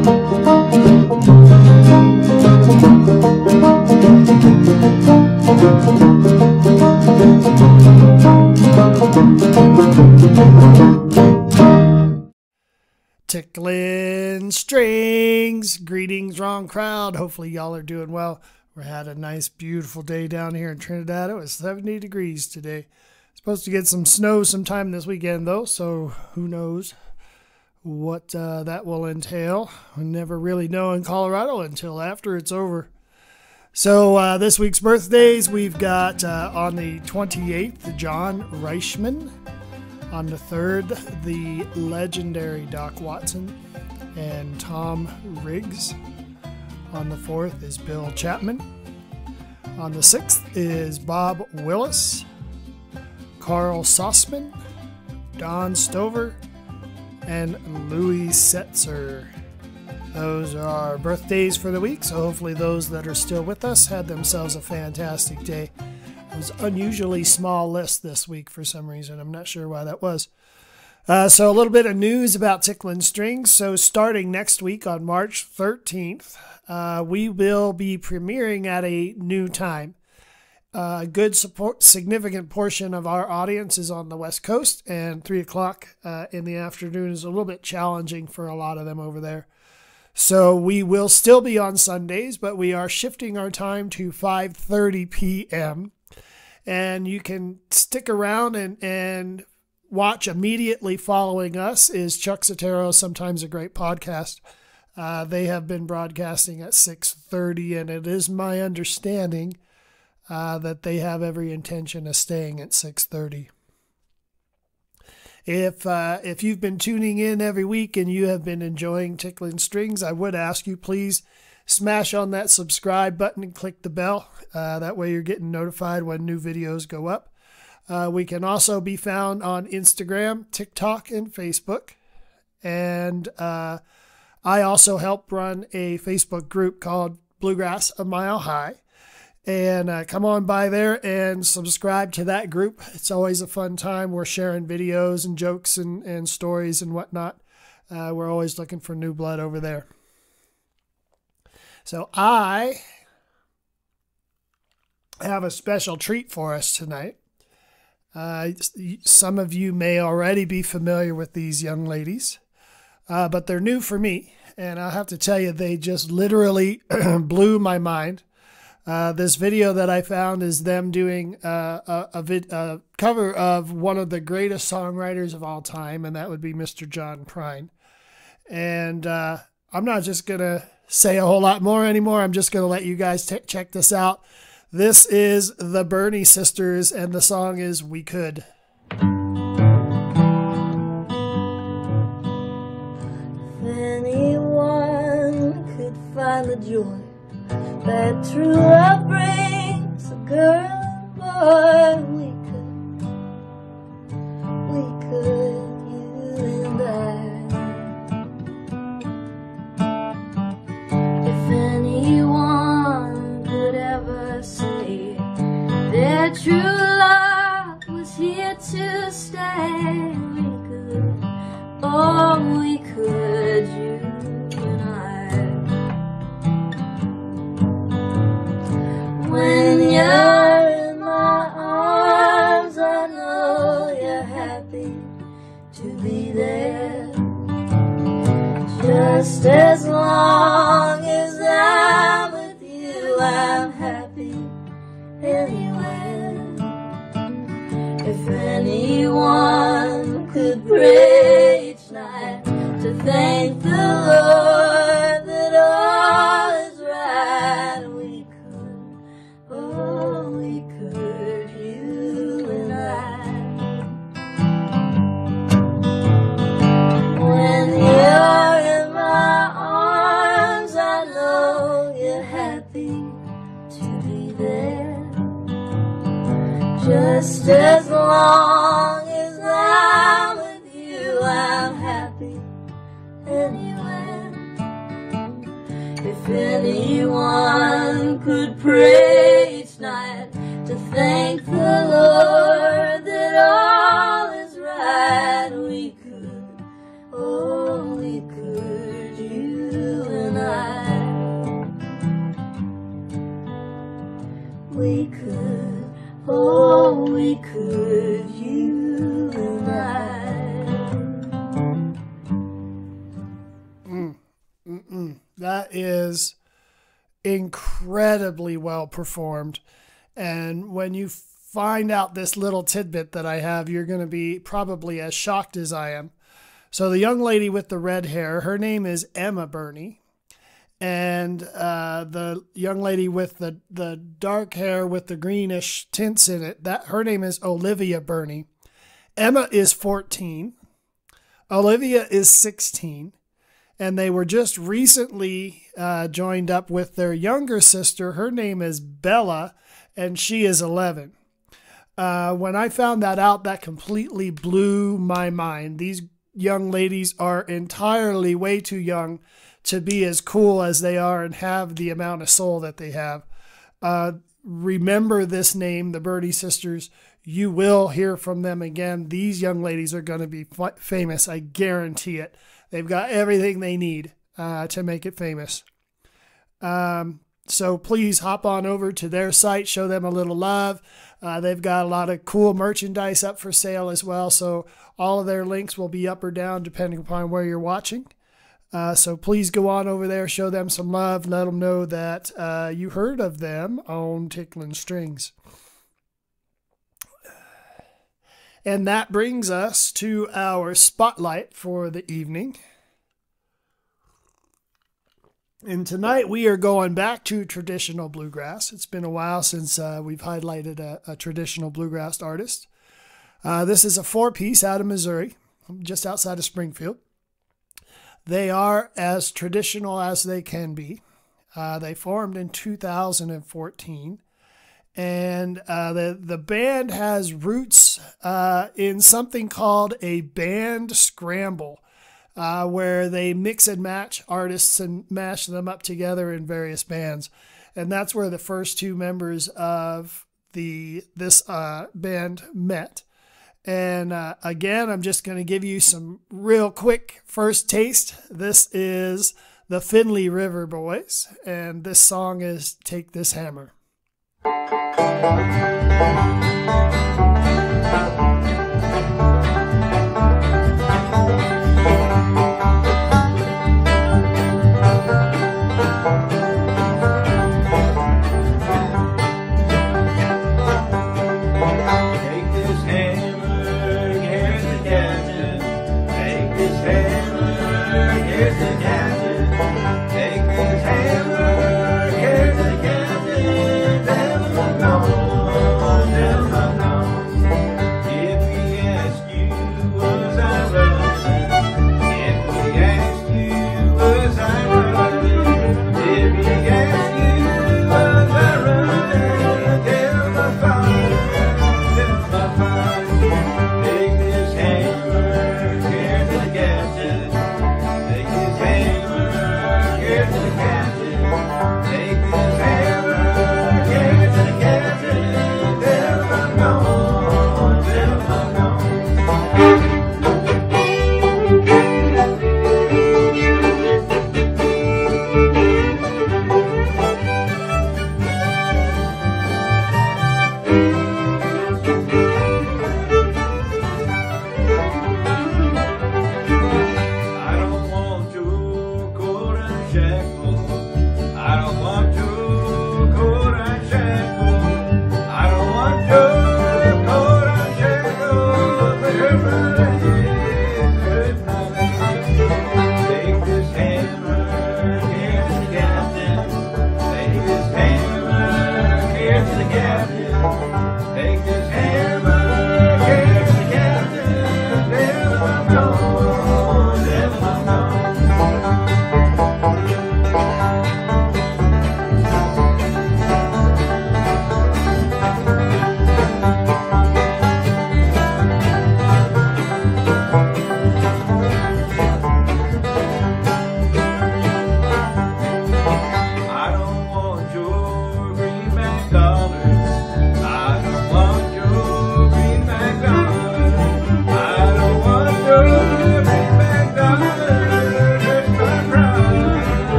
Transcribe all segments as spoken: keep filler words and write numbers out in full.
Ticklin Strings. Greetings, wrong crowd. Hopefully y'all are doing well. We had a nice, beautiful day down here in Trinidad. It was seventy degrees today. Supposed to get some snow sometime this weekend, though, so who knows what uh, that will entail. We never really know in Colorado until after it's over. So uh, this week's birthdays, we've got uh, on the twenty-eighth, John Reichman. On the third, the legendary Doc Watson and Tom Riggs. On the fourth is Bill Chapman. On the sixth is Bob Willis, Carl Sossman, Don Stover, and Louis Setzer. Those are our birthdays for the week, so hopefully those that are still with us had themselves a fantastic day. It was an unusually small list this week for some reason. I'm not sure why that was. Uh, so a little bit of news about Ticklin Strings. So starting next week on March thirteenth, uh, we will be premiering at a new time. Uh, a good support, significant portion of our audience is on the West Coast, and three o'clock uh, in the afternoon is a little bit challenging for a lot of them over there. So we will still be on Sundays, but we are shifting our time to five thirty p m And you can stick around and, and watch immediately following us is Chuck Sotero, Sometimes a Great Podcast. Uh, they have been broadcasting at six thirty, and it is my understanding uh, that they have every intention of staying at six thirty. If uh, if you've been tuning in every week and you have been enjoying Ticklin Strings, I would ask you please smash on that subscribe button and click the bell. Uh, that way you're getting notified when new videos go up. Uh, we can also be found on Instagram, TikTok, and Facebook. And uh, I also help run a Facebook group called Bluegrass A Mile High. And uh, come on by there and subscribe to that group. It's always a fun time. We're sharing videos and jokes and, and stories and whatnot. Uh, we're always looking for new blood over there. So I have a special treat for us tonight. Uh, some of you may already be familiar with these young ladies, uh, but they're new for me. And I'll have to tell you, they just literally blew my mind. Uh, this video that I found is them doing uh, a, a, vid, a cover of one of the greatest songwriters of all time, and that would be Mister John Prine. And uh, I'm not just going to say a whole lot more anymore. I'm just going to let you guys t check this out. This is the Burney Sisters, and the song is We Could. If anyone could find the joy that true love brings a girl and boy, we could, we could, you and I. If anyone could ever say that true love was here to stay, we could, oh, we could, you and I. When you're in my arms, I know you're happy to be there. Just as long as I'm with you, I'm happy anywhere. If anyone could pray each night to thank the Lord that all is right, we could, oh, we could, you and I. When you're in my arms, I know you're happy to be there. Just as long as I'm with you, I'm happy anyway. incredibly well performed. And when you find out this little tidbit that I have, you're going to be probably as shocked as I am. So the young lady with the red hair, her name is Emma Burney. And uh, the young lady with the, the dark hair with the greenish tints in it, that her name is Olivia Burney. Emma is fourteen. Olivia is sixteen. And they were just recently uh, joined up with their younger sister. Her name is Bella, and she is eleven. Uh, when I found that out, that completely blew my mind. These young ladies are entirely way too young to be as cool as they are and have the amount of soul that they have. Uh, remember this name, the Burney Sisters. You will hear from them again. These young ladies are going to be f- famous. I guarantee it. They've got everything they need uh, to make it famous. Um, so please hop on over to their site, show them a little love. Uh, they've got a lot of cool merchandise up for sale as well. So all of their links will be up or down depending upon where you're watching. Uh, so please go on over there, show them some love, let them know that uh, you heard of them on Ticklin Strings. And that brings us to our spotlight for the evening. And tonight we are going back to traditional bluegrass. It's been a while since uh, we've highlighted a, a traditional bluegrass artist. Uh, this is a four-piece out of Missouri, just outside of Springfield. They are as traditional as they can be. Uh, they formed in two thousand fourteen. And uh, the, the band has roots uh, in something called a band scramble, uh, where they mix and match artists and mash them up together in various bands. And that's where the first two members of the this uh, band met. And uh, again, I'm just going to give you some real quick first taste. This is the Finley River Boys, and this song is Take This Hammer. Take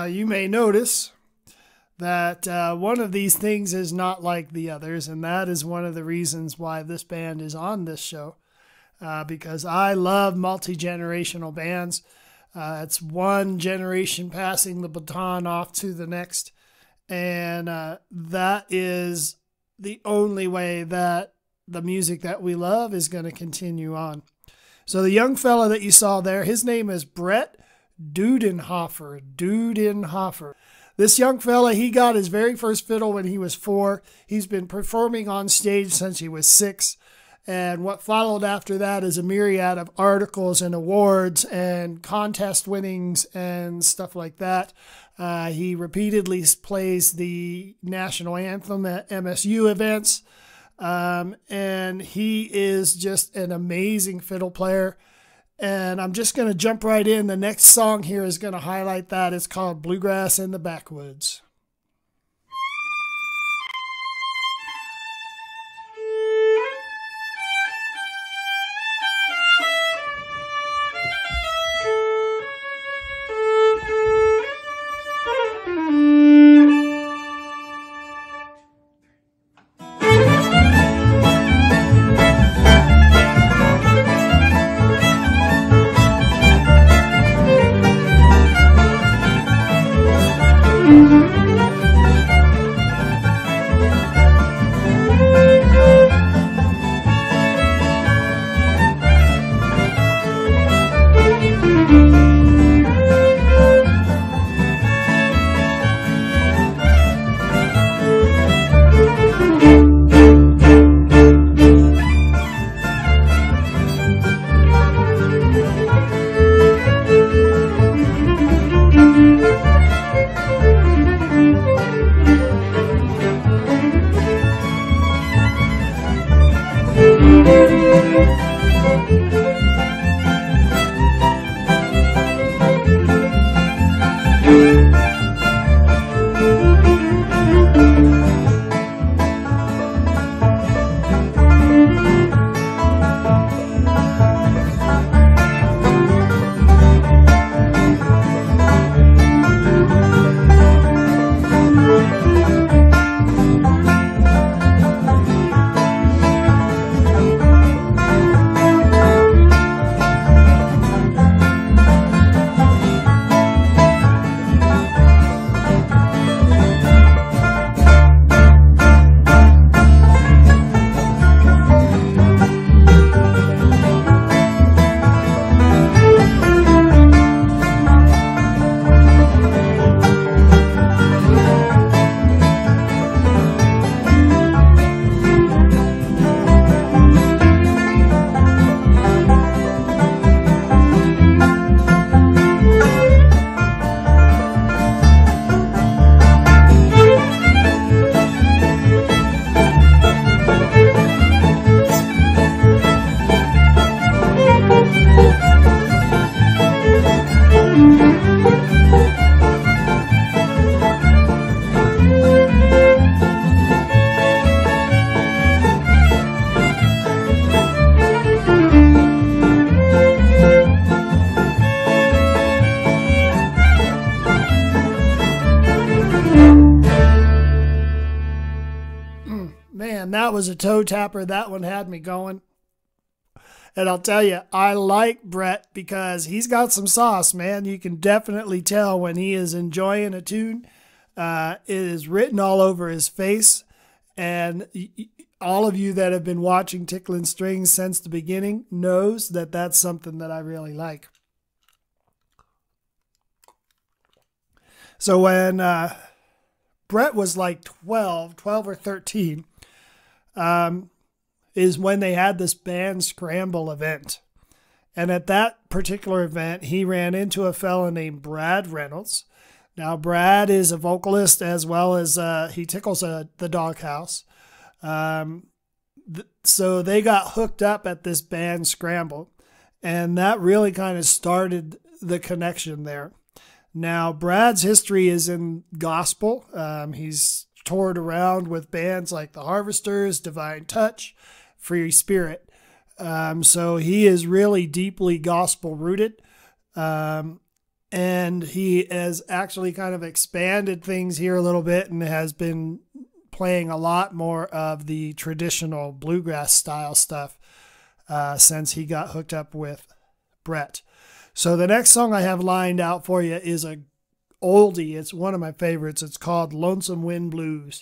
you may notice that uh, one of these things is not like the others, and that is one of the reasons why this band is on this show, uh, because I love multi-generational bands. Uh, it's one generation passing the baton off to the next, and uh, that is the only way that the music that we love is going to continue on. So the young fella that you saw there, his name is Brett Dudenhofer. Dudenhofer. This young fella, he got his very first fiddle when he was four. He's been performing on stage since he was six. And what followed after that is a myriad of articles and awards and contest winnings and stuff like that. Uh, he repeatedly plays the national anthem at M S U events. Um, and he is just an amazing fiddle player. And I'm just going to jump right in. The next song here is going to highlight that. It's called Bluegrass in the Backwoods. That was a toe tapper. That one had me going. And I'll tell you, I like Brett because he's got some sauce, man. You can definitely tell when he is enjoying a tune. Uh, it is written all over his face. And all of you that have been watching Ticklin Strings since the beginning knows that that's something that I really like. So when uh, Brett was like twelve, twelve or thirteen, Um, is when they had this band scramble event. And at that particular event, he ran into a fellow named Brad Reynolds. Now, Brad is a vocalist as well as uh, he tickles uh, the doghouse. Um, th- so they got hooked up at this band scramble. And that really kind of started the connection there. Now, Brad's history is in gospel. Um, he's toured around with bands like the Harvesters, Divine Touch, Free Spirit. Um, so he is really deeply gospel rooted. Um, And he has actually kind of expanded things here a little bit and has been playing a lot more of the traditional bluegrass style stuff uh, since he got hooked up with Brett. So the next song I have lined out for you is a oldie. It's one of my favorites. It's called Lonesome Wind Blues.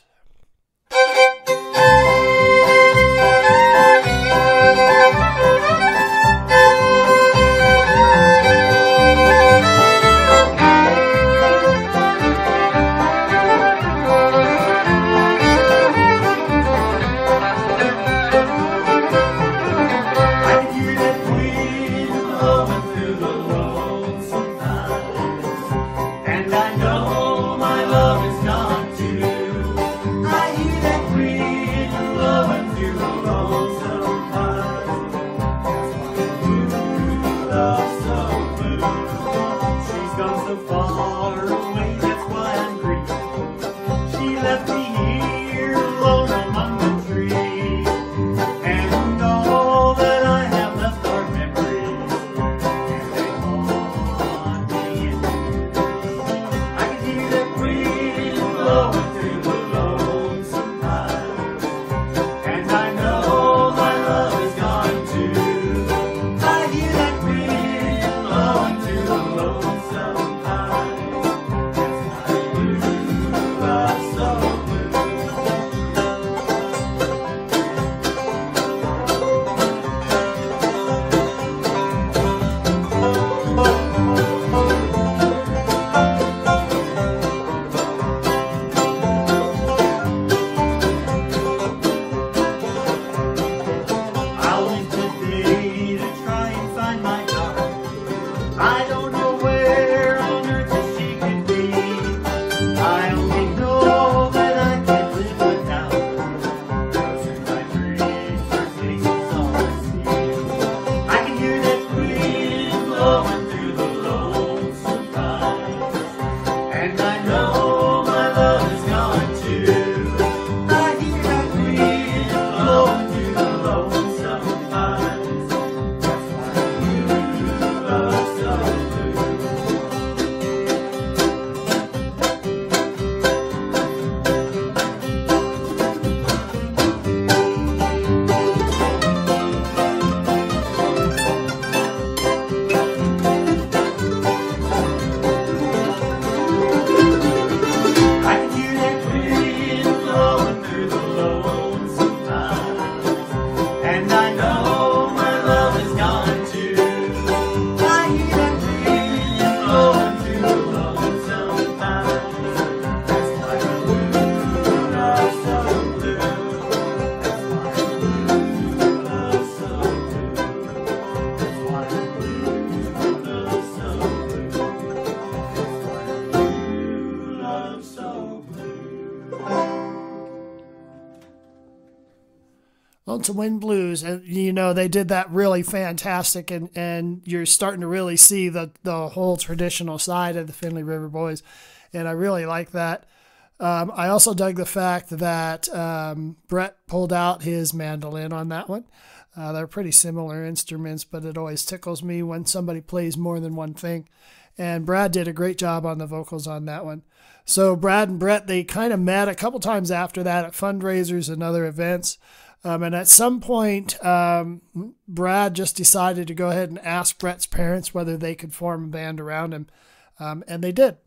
Lonesome Wind Blues, and you know they did that really fantastic, and and you're starting to really see the the whole traditional side of the Finley River Boys, and I really like that. Um, I also dug the fact that um, Brett pulled out his mandolin on that one. Uh, they're pretty similar instruments, but it always tickles me when somebody plays more than one thing. And Brad did a great job on the vocals on that one. So Brad and Brett, they kind of met a couple times after that at fundraisers and other events. Um, and at some point, um, Brad just decided to go ahead and ask Brett's parents whether they could form a band around him. Um, and they did.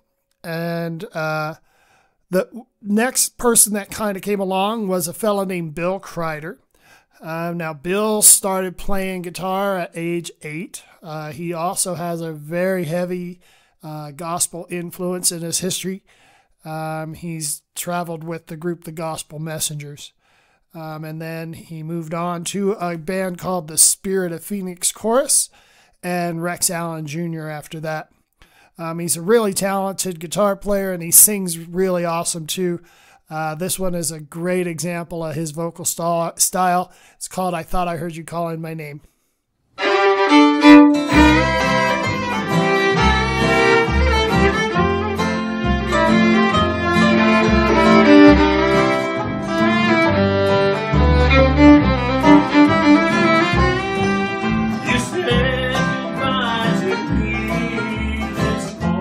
And uh, the next person that kind of came along was a fellow named Bill Kreider. Uh, now, Bill started playing guitar at age eight. Uh, he also has a very heavy uh, gospel influence in his history. Um, he's traveled with the group The Gospel Messengers. Um, and then he moved on to a band called the Spirit of Phoenix Chorus and Rex Allen Junior after that. Um, he's a really talented guitar player, and he sings really awesome too. Uh, this one is a great example of his vocal st- style. It's called I Thought I Heard You Calling My Name. You said goodbye to me this morning.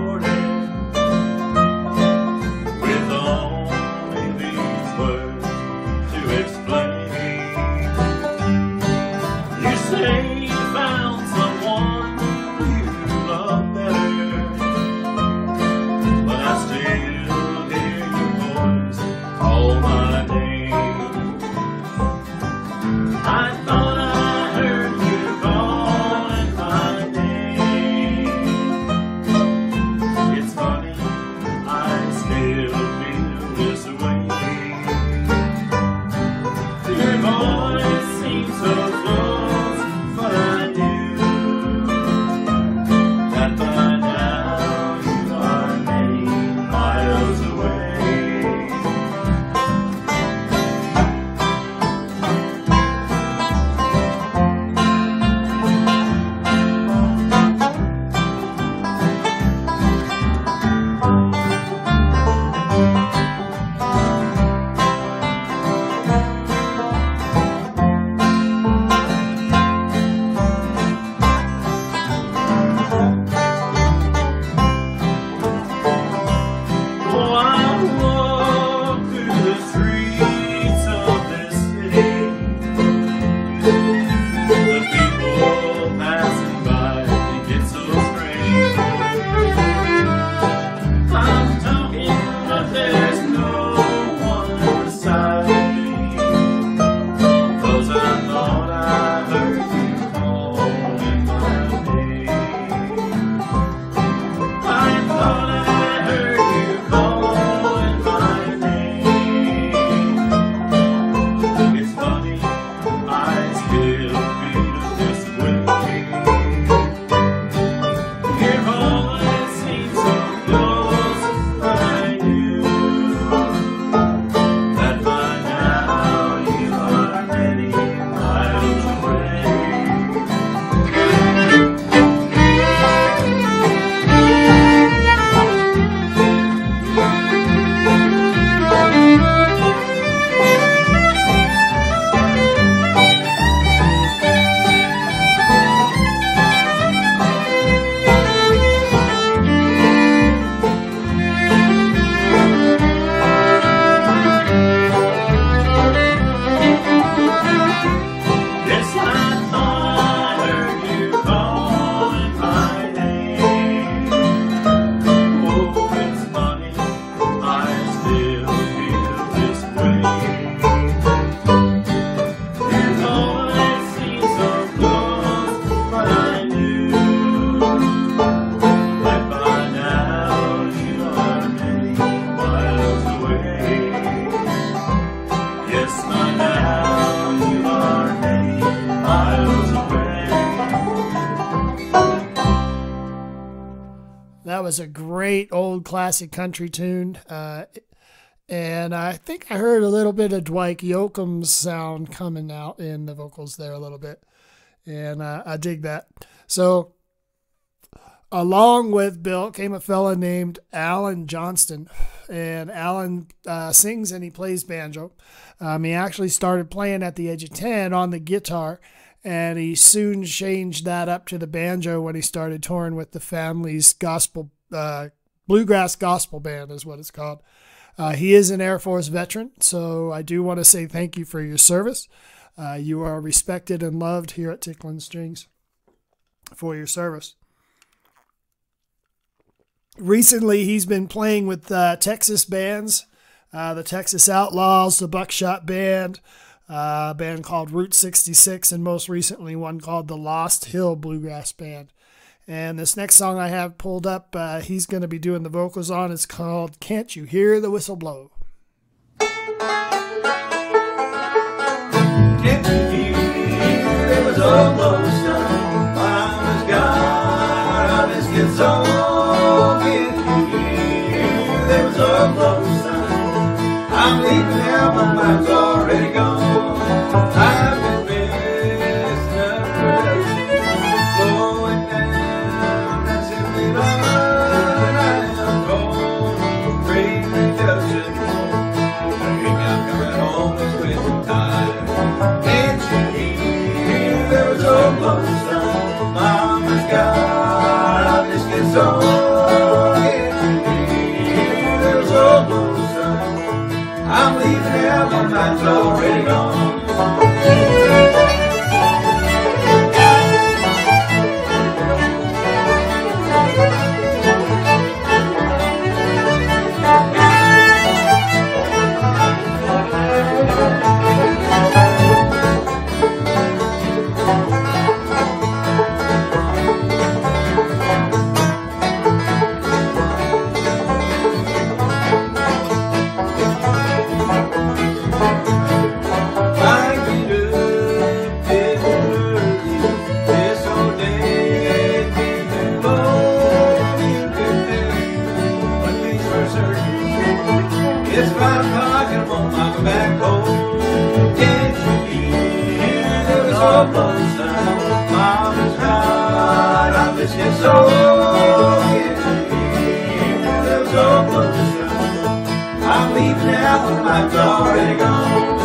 That was a great old classic country tune. Uh, and I think I heard a little bit of Dwight Yoakam's sound coming out in the vocals there a little bit. And uh, I dig that. So along with Bill came a fella named Alan Johnston. And Alan uh, sings and he plays banjo. Um, he actually started playing at the age of ten on the guitar. And he soon changed that up to the banjo when he started touring with the family's gospel, uh, bluegrass gospel band is what it's called. Uh, he is an Air Force veteran, so I do want to say thank you for your service. Uh, you are respected and loved here at Ticklin Strings for your service. Recently, he's been playing with uh, Texas bands, uh, the Texas Outlaws, the Buckshot Band, Uh, a band called Route sixty-six, and most recently one called the Lost Hill Bluegrass Band. And this next song I have pulled up, uh, he's going to be doing the vocals on. It's called Can't You Hear the Whistle Blow? Can't you hear there was almost done? Mama's got this gets on. Can't you hear there was almost done? I'm leaving now, my mind's already gone. I've been missing a breath, slowing down, and simply run. I am cold, great reduction. I think I'm coming home this winter time. Can't you hear there was almost done? Mama's got a biscuit song. Can't you hear there was almost done? I'm leaving now, my mind's already gone. I'm leaving now, my mind's already gone.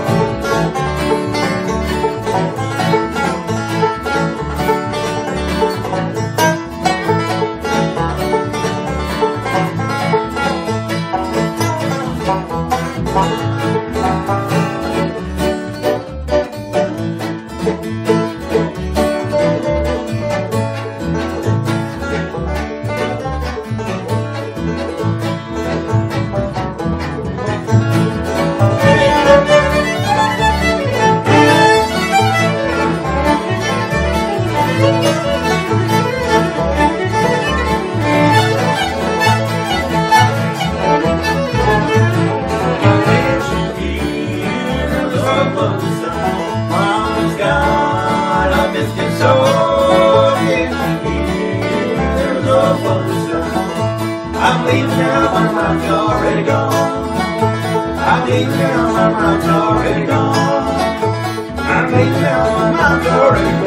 I'm leaving now, my mind's already gone. I'm leaving now, my mind's already gone. I'm leaving now, my mind's already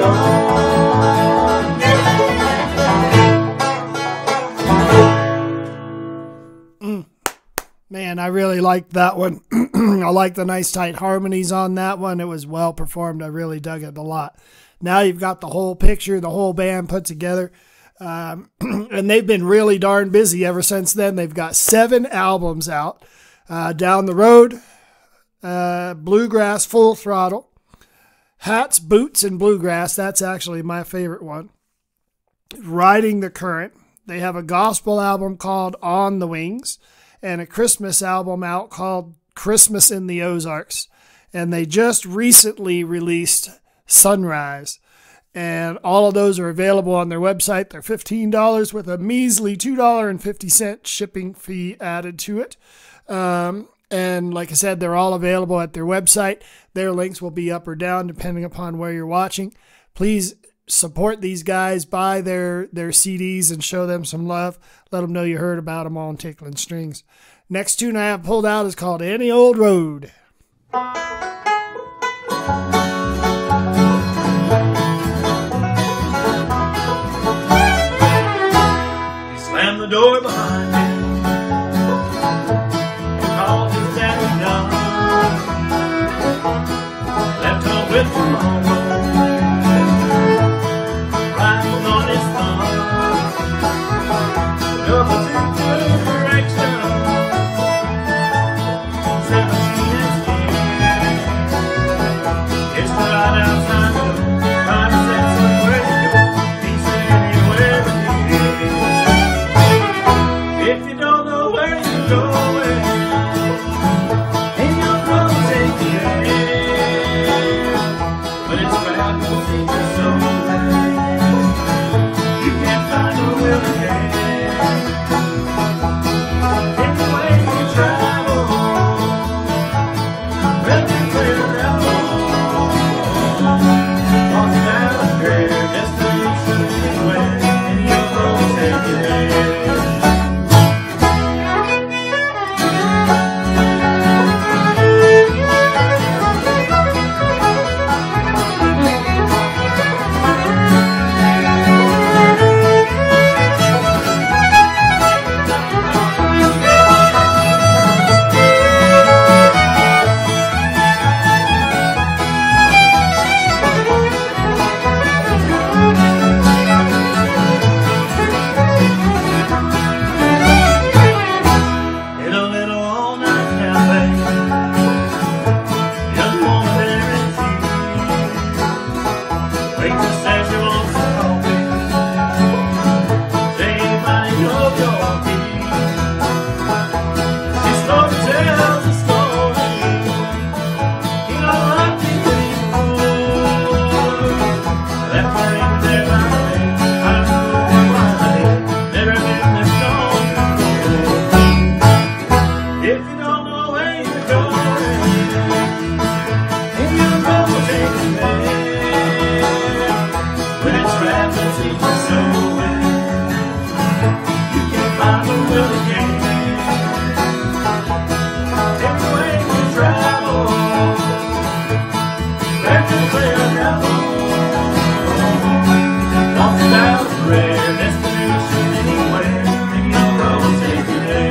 gone. Mm. Man, I really liked that one. I like the nice tight harmonies on that one. It was well performed. I really dug it a lot. Now you've got the whole picture, the whole band put together. Um, and they've been really darn busy ever since then. They've got seven albums out. Uh, Down the Road, uh, Bluegrass Full Throttle, Hats, Boots, and Bluegrass. That's actually my favorite one. Riding the Current. They have a gospel album called On the Wings and a Christmas album out called Christmas in the Ozarks. And they just recently released Sunrise. And all of those are available on their website. They're fifteen dollars with a measly two dollars and fifty cents shipping fee added to it. Um, and like I said, they're all available at their website. Their links will be up or down depending upon where you're watching. Please support these guys, buy their, their C Ds and show them some love. Let them know you heard about them on Ticklin Strings. Next tune I have pulled out is called Any Old Road. He slammed the door behind him and called his daddy down. Left home with the mama, rifle on his thumb, double two direction, seventeen and scared. It's right outside the door, trying to set somewhere to go. He said anywhere but here. If you don't know where you're going, ain't no road to take you there. But it's bad to see you somewhere. You can't find no will to get. Any way you travel, well, you clear that road. Walking down the grave, destination anywhere. Any old road to take you there. In a little all-night cafe, young woman there in tears. Waitress says she wants some coffee. Say anybody know your key. She slowly tells the story. You know I think anymore. Left her in there by the way. I'm moving blinded. Never been this long before. If you don't know where you're going, and your road will take you there. When it's traveling, seems you so well. You can't find the will again. Every way you travel, there's no clear travel. Lost without a rare destination anywhere. And your road will take you there.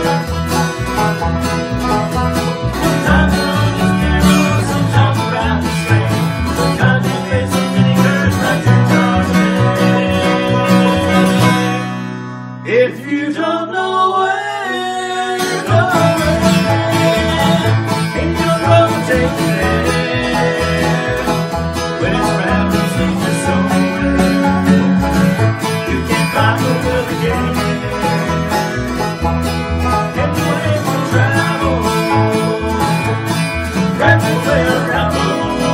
Sometimes the road is narrow, sometimes around the straight. Sometimes it gets so many curves like your darling. If you don't know where you're going, ain't no road to take you there. When it's traveling, seems you somewhere. You can't find the will again. Every way you travel, right to clear travel.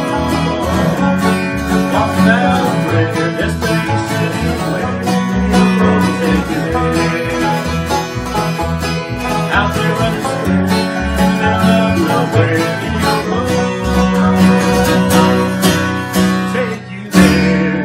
Lost without a prayer, destination anywhere. Any old road will take you there. Out there running square, in the middle of nowhere. Any old road will take you there.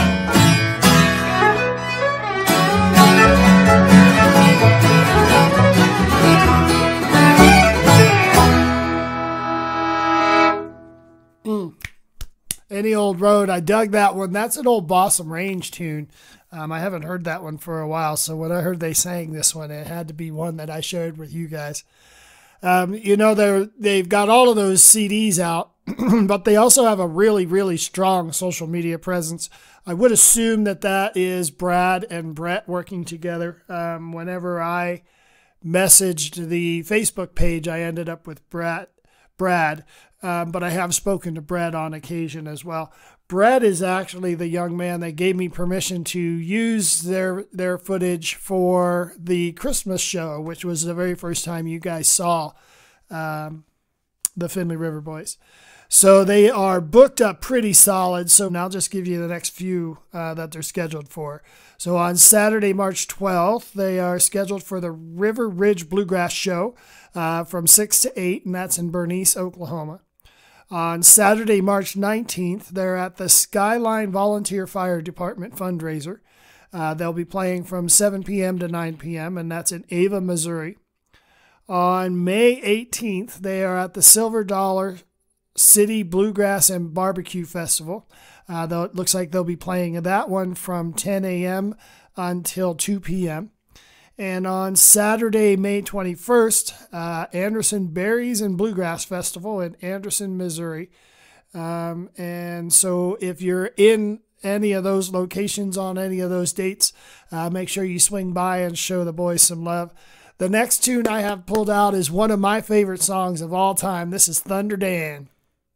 Any Old Road. I dug that one. That's an old Bossum Range tune. Um, I haven't heard that one for a while, so when I heard they sang this one, it had to be one that I shared with you guys. Um, you know, they're, they've got all of those C Ds out, but they also have a really, really strong social media presence. I would assume that that is Brad and Brett working together. Um, whenever I messaged the Facebook page, I ended up with Brad, Brad, um, but I have spoken to Brad on occasion as well. Brett is actually the young man that gave me permission to use their their footage for the Christmas show, which was the very first time you guys saw um, the Finley River Boys. So they are booked up pretty solid. So now I'll just give you the next few uh, that they're scheduled for. So on Saturday, March twelfth, they are scheduled for the River Ridge Bluegrass Show uh, from six to eight, and that's in Burney, Oklahoma. On Saturday, March nineteenth, they're at the Skyline Volunteer Fire Department fundraiser. Uh, they'll be playing from seven p.m. to nine p.m., and that's in Ava, Missouri. On May eighteenth, they are at the Silver Dollar City Bluegrass and Barbecue Festival. Uh, though it looks like they'll be playing that one from ten a.m. until two p.m. And on Saturday, May twenty-first, uh, Anderson Berries and Bluegrass Festival in Anderson, Missouri. Um, and so if you're in any of those locations on any of those dates, uh, make sure you swing by and show the boys some love. The next tune I have pulled out is one of my favorite songs of all time. This is Thunder Dan.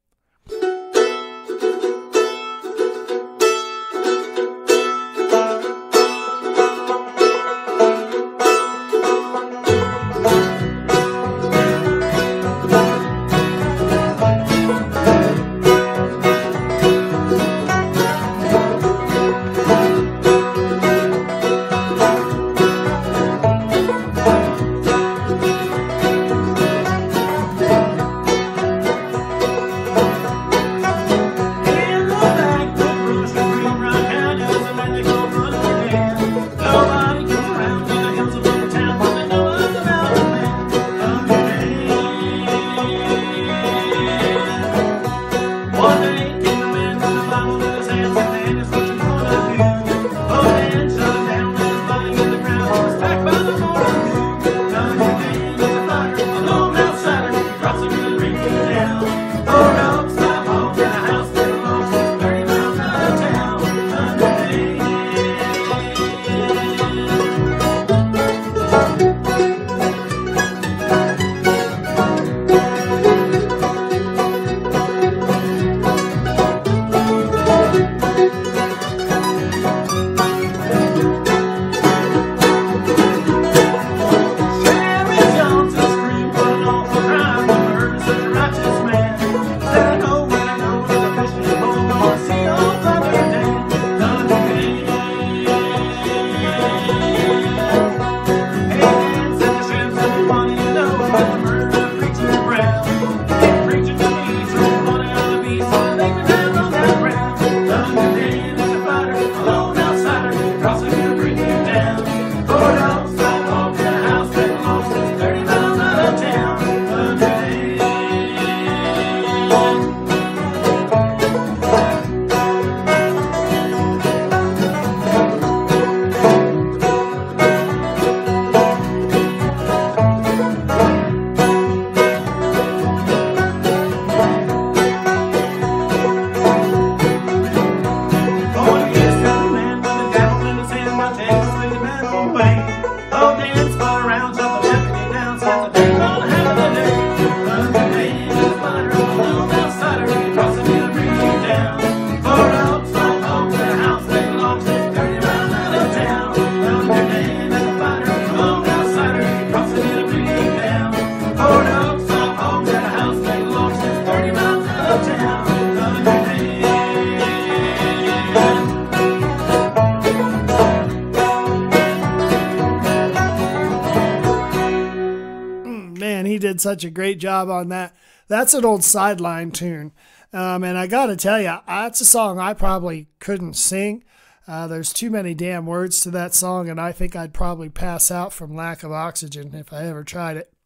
Did such a great job on that. That's an old sideline tune. Um, and I got to tell you, that's a song I probably couldn't sing. Uh, there's too many damn words to that song, and I think I'd probably pass out from lack of oxygen if I ever tried it.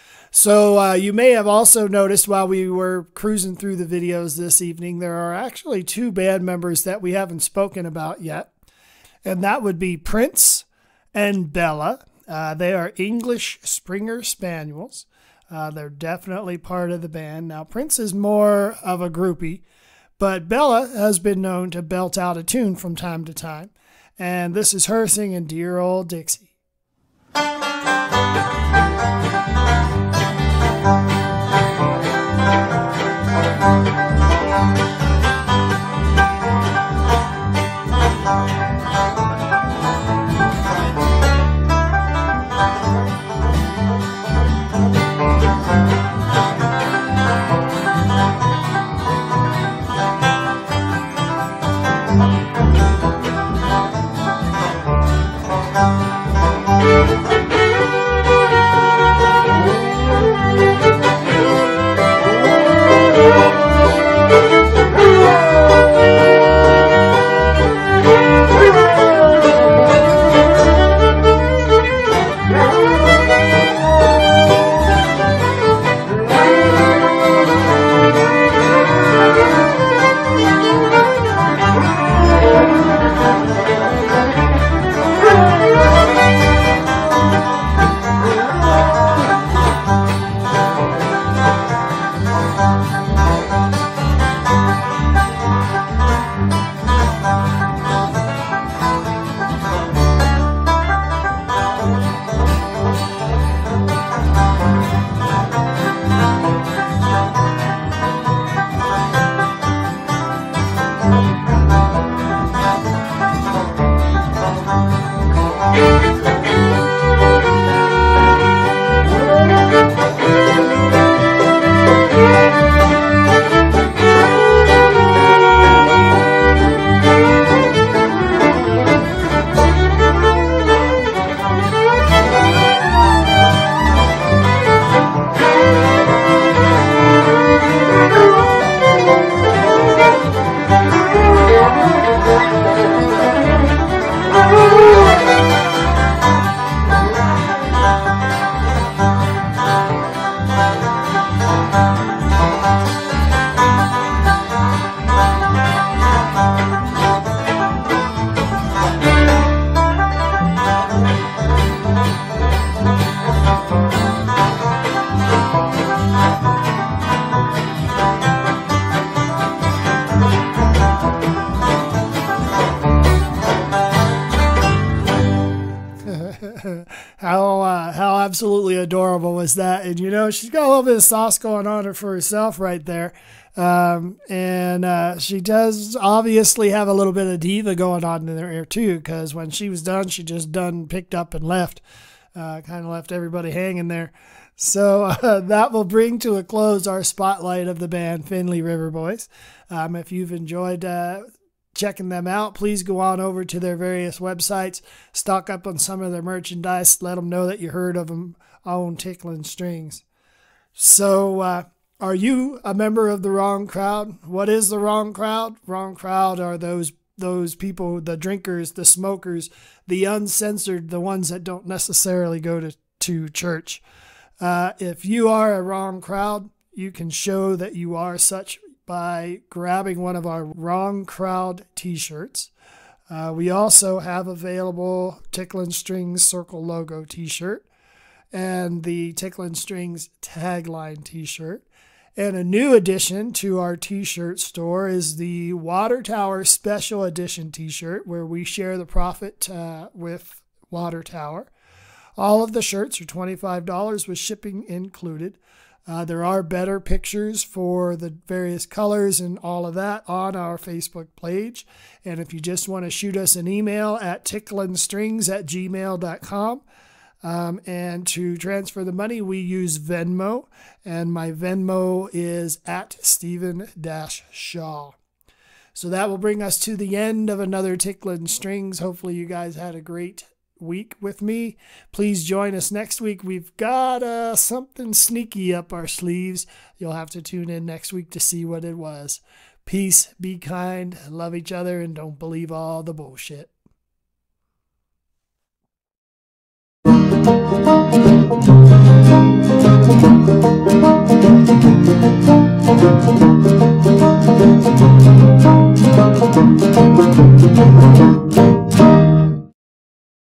So uh, you may have also noticed while we were cruising through the videos this evening, there are actually two band members that we haven't spoken about yet. And that would be Prince and Bella. Uh, they are English Springer Spaniels. Uh, they're definitely part of the band. Now, Prince is more of a groupie, but Bella has been known to belt out a tune from time to time. And this is her singing Dear Old Dixie. how uh, how absolutely adorable was that? And you know, she's got a little bit of sauce going on her for herself right there. Um, and uh, she does obviously have a little bit of diva going on in there too, because when she was done, she just done picked up and left. Uh, kind of left everybody hanging there. So uh, that will bring to a close our spotlight of the band Finley River Boys. Um, if you've enjoyed uh, checking them out, please go on over to their various websites, stock up on some of their merchandise, let them know that you heard of them on Ticklin Strings. So uh, are you a member of the wrong crowd? What is the wrong crowd? Wrong crowd are those those people, the drinkers, the smokers, the uncensored, the ones that don't necessarily go to, to church. Uh, if you are a wrong crowd, you can show that you are such by grabbing one of our Wrong Crowd t-shirts. Uh, we also have available Ticklin Strings Circle Logo t-shirt and the Ticklin Strings tagline t-shirt. And a new addition to our t-shirt store is the Water Tower Special Edition t-shirt, where we share the profit uh, with Water Tower. All of the shirts are twenty-five dollars with shipping included. Uh, there are better pictures for the various colors and all of that on our Facebook page. And if you just want to shoot us an email at ticklinstrings at gmail dot com. Um, and to transfer the money, we use Venmo, and my Venmo is at Steevin Shaw. So that will bring us to the end of another Ticklin Strings. Hopefully you guys had a great week with me. Please join us next week. We've got uh, something sneaky up our sleeves. You'll have to tune in next week to see what it was. Peace, be kind, love each other, and don't believe all the bullshit. Thank you.